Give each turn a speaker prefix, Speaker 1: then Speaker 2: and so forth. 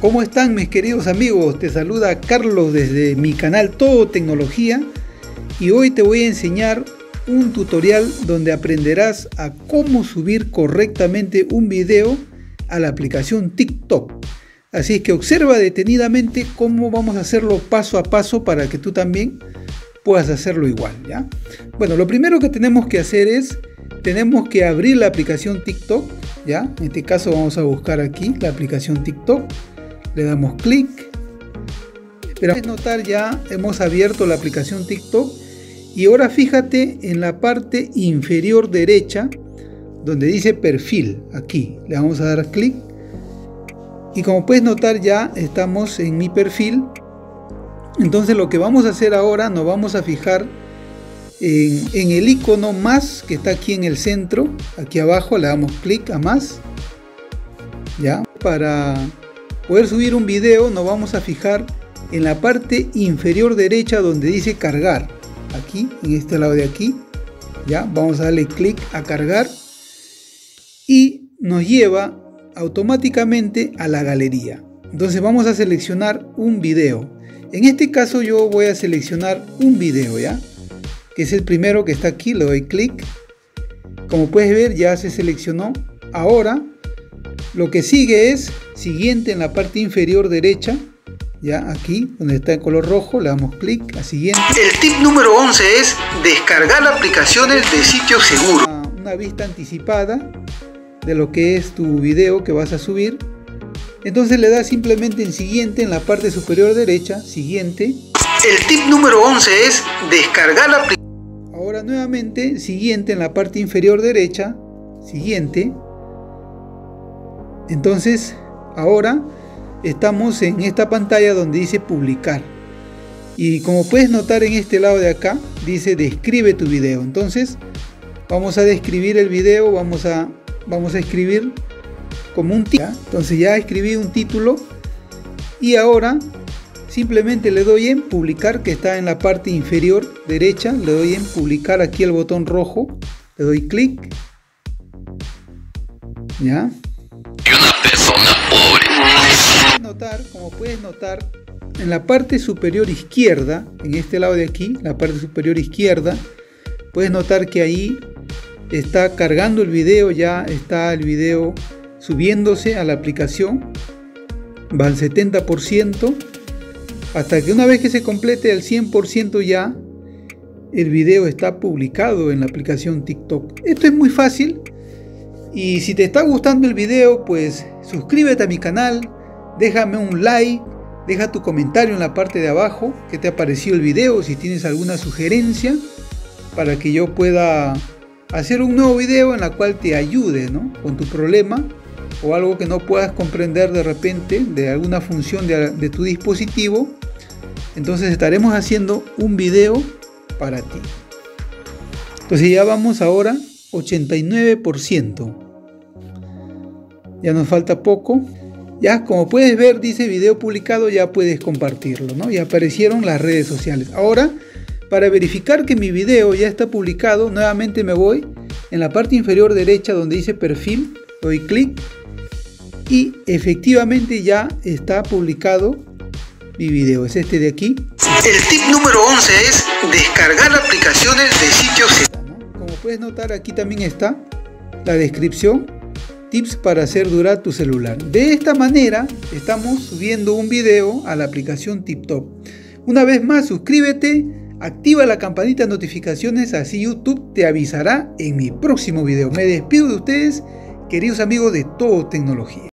Speaker 1: ¿Cómo están mis queridos amigos? Te saluda Carlos desde mi canal Todo Tecnología y hoy te voy a enseñar un tutorial donde aprenderás a cómo subir correctamente un video a la aplicación TikTok. Así es que observa detenidamente cómo vamos a hacerlo paso a paso para que tú también puedas hacerlo igual, ¿ya? Bueno, lo primero que tenemos que hacer es, tenemos que abrir la aplicación TikTok, ¿ya? En este caso vamos a buscar aquí la aplicación TikTok, le damos clic. Pero puedes notar ya hemos abierto la aplicación TikTok y ahora fíjate en la parte inferior derecha donde dice perfil, aquí le vamos a dar clic y como puedes notar ya estamos en mi perfil. Entonces lo que vamos a hacer ahora, nos vamos a fijar en el icono más que está aquí en el centro, aquí abajo le damos clic a más, ya. Para poder subir un video nos vamos a fijar en la parte inferior derecha donde dice cargar, aquí en este lado de aquí, ya vamos a darle clic a cargar y nos lleva automáticamente a la galería. Entonces vamos a seleccionar un video. En este caso yo voy a seleccionar un video, ya que es el primero que está aquí, le doy clic. Como puedes ver ya se seleccionó. Ahora lo que sigue es siguiente en la parte inferior derecha, ya aquí donde está en color rojo, le damos clic a siguiente.
Speaker 2: El tip número 11 es descargar aplicaciones de sitios seguros.
Speaker 1: Una vista anticipada de lo que es tu video que vas a subir. Entonces le das simplemente en siguiente en la parte superior derecha, siguiente.
Speaker 2: El tip número 11 es descargar la aplicación.
Speaker 1: Ahora nuevamente siguiente en la parte inferior derecha, siguiente. Entonces ahora estamos en esta pantalla donde dice publicar. Y como puedes notar en este lado de acá dice describe tu video. Entonces vamos a describir el video, vamos a escribir como un título. Entonces ya escribí un título y ahora simplemente le doy en publicar, que está en la parte inferior derecha, le doy en publicar aquí el botón rojo, le doy clic, ya.
Speaker 2: Y una persona pobre.
Speaker 1: Como puedes notar en la parte superior izquierda, en este lado de aquí, la parte superior izquierda, puedes notar que ahí está cargando el video, ya está el video subiéndose a la aplicación, va al 70%, hasta que una vez que se complete el 100% ya el video está publicado en la aplicación TikTok. Esto es muy fácil y si te está gustando el video, pues suscríbete a mi canal, déjame un like, deja tu comentario en la parte de abajo qué te ha parecido el video, si tienes alguna sugerencia para que yo pueda hacer un nuevo video en la cual te ayude, ¿no?, con tu problema o algo que no puedas comprender de repente de alguna función de tu dispositivo. Entonces estaremos haciendo un video para ti. Entonces ya vamos ahora 89%. Ya nos falta poco. Ya como puedes ver dice video publicado, ya puedes compartirlo, ¿no? Ya aparecieron las redes sociales. Ahora, para verificar que mi video ya está publicado, nuevamente me voy en la parte inferior derecha donde dice perfil, doy clic y efectivamente ya está publicado mi video, es este de aquí.
Speaker 2: El tip número 11 es descargar aplicaciones de sitios seguros.
Speaker 1: Como puedes notar aquí también está la descripción, tips para hacer durar tu celular. De esta manera estamos subiendo un video a la aplicación TikTok. Una vez más suscríbete, activa la campanita de notificaciones, así YouTube te avisará en mi próximo video. Me despido de ustedes, queridos amigos de Todo Tecnología.